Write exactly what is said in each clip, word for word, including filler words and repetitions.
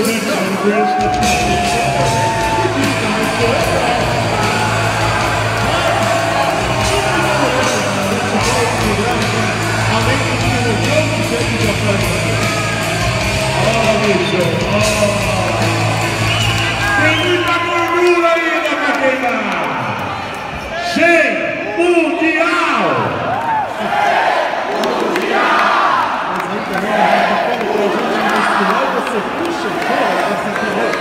Tem muita gordura ainda pra queimar. Sem Mundial. Você puxa fora essa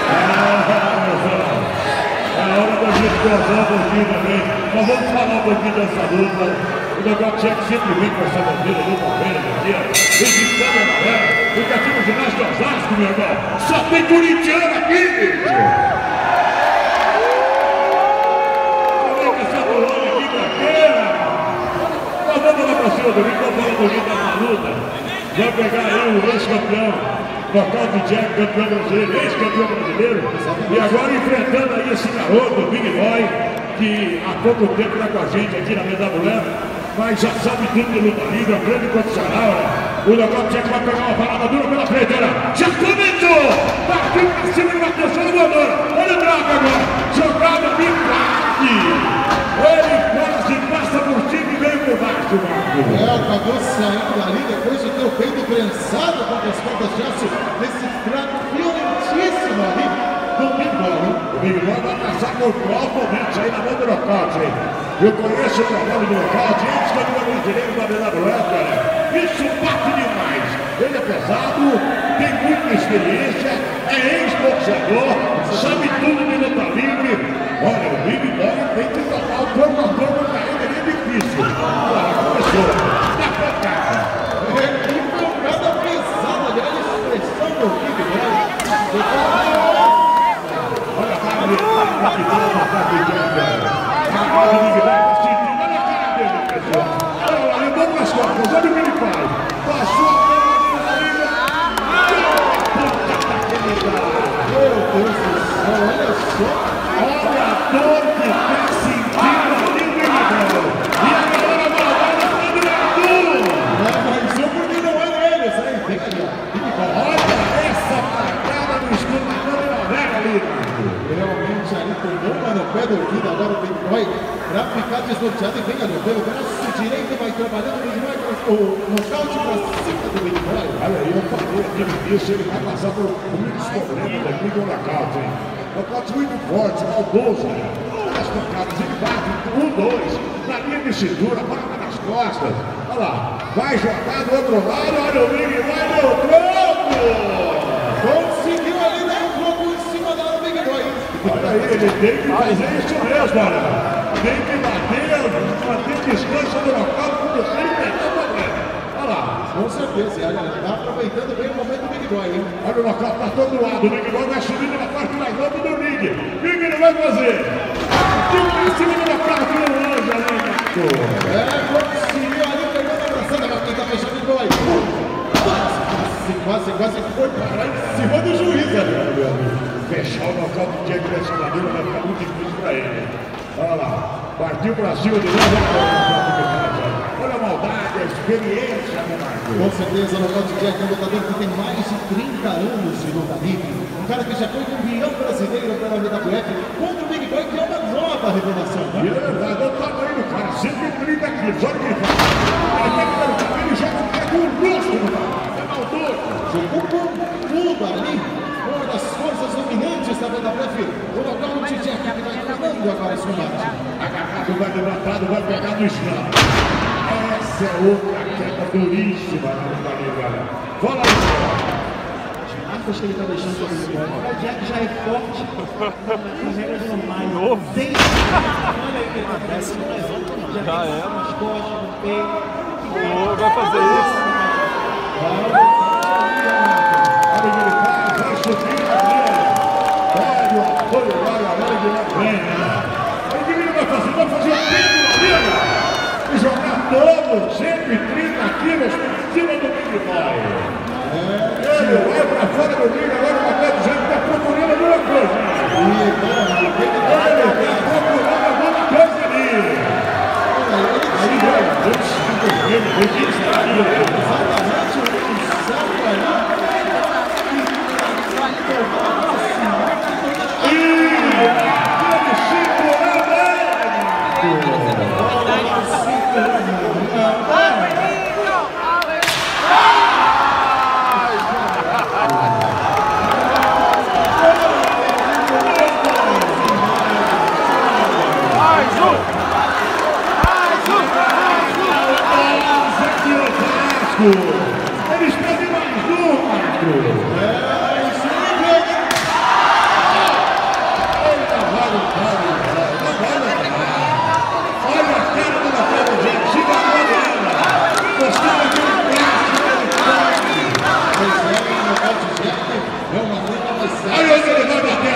é hora da gente gozar um pouquinho também. Mas vamos falar um pouquinho dessa luta. O Negócio Tcheco sempre vem com essa bandeira, luta velha, bandeira. Vem de câmera aberta. Porque aqui no ginásio de Osasco, meu irmão, só tem corintiano aqui, bicho. Olha que essa bolona aqui bandeira. Nós vamos lá pra cima do ringue, vamos falar um pouquinho dessa luta. Vai pegar aí o ex-campeão. Nocaute Jack, campeão brasileiro, ex-campeão brasileiro, e agora enfrentando aí esse garoto, o Big Boy, que há pouco tempo está com a gente aqui na mesa da mulher, mas já sabe tudo de luta livre, é um grande profissional. O Nocaute Jack vai pegar uma parada dura pela frente, olha, já começou, partiu para cima de uma atenção do voador, olha o Draco agora, jogada de craque, ele quase passa por cima e veio por baixo, Marco. É, acabou saindo dali depois de ter o peito prensado contra as costas de aço, nesse trato violentíssimo ali do Big Boy. O Big Boy vai passar por provavelmente aí na mão do nocaute. Eu conheço o trabalho do nocaute, antes que eu não brasileiro da W W F, cara. Isso bate demais. Ele é pesado, tem muita experiência, é ex-boxeador, sabe tudo de luta livre. Olha, o Big Boy tem que tocar o corpo a corpo pra ele, é difícil. Olha, começou. Dá pra cá. Cada pesada, olha a expressão do Big Boy. Olha a cara dele, olha a cara dele, olha a cara dele. A cara do Big Boy tá sentindo, olha a cara dele, pessoal. Olha lá, levou para as costas, olha o que ele faz. Passou a bola ali, puta daquele cara. Meu Deus do céu, olha só. Olha a dor que tá sentindo ali o Big Boy. E a galera malvada tá virando. Mas isso porque não é ele, isso aí. Vem ali, ó. Olha essa tacada no escuro da câmera velha ali, Marco. Realmente ali tomou uma no pé do ouvido agora o Big Boy pra ficar desnorteado e vem ali, pelo braço direito vai trabalhando o Big Boy, o nocaute pra cima do Big Boy. Olha aí, eu falei aqui no início, ele vai passar por muitos problemas aqui com o nocaute, hein? Nocaute muito forte, maldoso, né? As tocadas, ele bate um, dois, na linha de cintura, bate nas costas. Olha lá, vai jogar do outro lado, olha o Big Boy, deu troco! Conseguiu ali dar um troco em cima da hora do Big Boy. Olha aí, ele tem que fazer isso mesmo, olha. Tem que bater, manter distância do nocaute, porque se ele pegar o problema. Olha lá. Com certeza, olha, tá aproveitando bem o momento do Big Boy, hein? Olha o nocaute para todo lado, o Big Boy vai subindo na parte mais alta do ringue. O que ele vai fazer? Fica em cima do nocaute e o anjo ali, Marco. É, conseguiu ali, pegou na abraçada, vai tentar fechar o Big Boy. Quase, quase, quase foi parar em cima do juiz ali, meu amigo. Fechar o nocaute de Jack dessa maneira vai ficar muito difícil para ele. Olha lá, partiu para cima de novo. Olha a maldade, a experiência, meu Marco. Com certeza, o nocaute de Jack é um lutador que tem mais de trinta anos de luta livre. Um cara que já foi campeão brasileiro pela W W F contra o Big Boy, que é uma nova revelação. Tá? E é verdade, olha o tamanho do cara, cento e trinta quilos, olha o que ele faz. Ele tá pelo cabelo, ele joga o pé com o rosto no cara. É maldoso. Jogou com tudo ali. Uma das forças dominantes da W W F. O nocaute de Jack que vai acabando agora esse combate. Agarrado, vai levantado, vai pegar no chão. Essa é outra queda duríssima na luta livre, galera. Fala aí. Acho que ele está deixando todo mundo embora. O Jack já é forte, com regras normais. Novo. Sem olha aí que ele acontece, não levanta não. Já Já é. é. Nas costas, no peito. Oh, vai fazer isso. Olha o que ele faz, vai subir aqui, olha. Olha o apoio, olha, olha de lá vem, né? O que ele vai fazer? Vai fazer o tempo da vida e jogar todo, cento e trinta quilos por cima do Big Boy. Ele vai pra fora do ringue, agora o papel do Jack está procurando alguma coisa. Ele está procurando alguma coisa ali. Aí vai, vamos seguir ele, vem que está ali. Exatamente, o certo ali.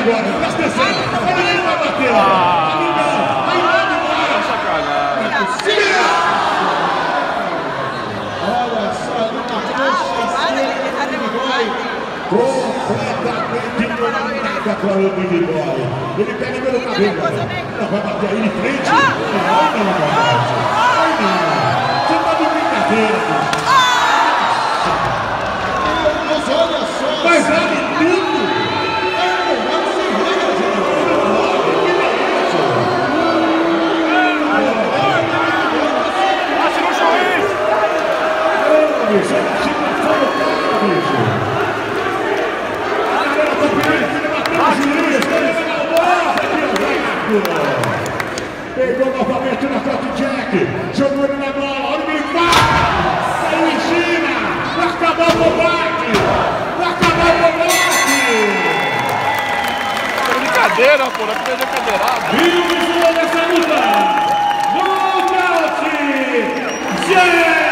agora, presta atenção. Olha ele vai bater. Aí não, aí não. Sacanagem. Olha só, ele matou o Big completamente ignorada para o Big Boy. Ele pega pelo cabelo. Não vai bater aí de frente. Não, não, não. Você tá de brincadeira. Mas olha só. Mas olha tudo. Bate no juiz. Bicho, ele chega fora do carro, bicho. Pegou novamente na Cotton Jack, jogou ele na bola, olha o Militar, saiu em cima, vai acabar o combate, vai acabar o combate. Brincadeira, pô, não é que cadeirada. E o visual dessa luta, nocaute, Jack!